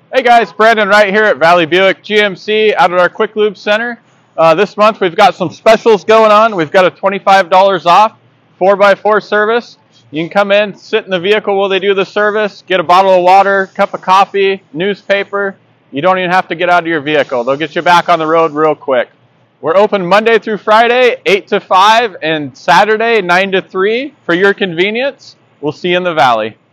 Hey guys, Brandon right here at Valley Buick GMC out at our Quick Lube Center. This month we've got some specials going on. We've got a $25 off 4x4 service. You can come in, sit in the vehicle while they do the service, get a bottle of water, cup of coffee, newspaper. You don't even have to get out of your vehicle. They'll get you back on the road real quick. We're open Monday through Friday, 8 to 5, and Saturday, 9 to 3 for your convenience. We'll see you in the Valley.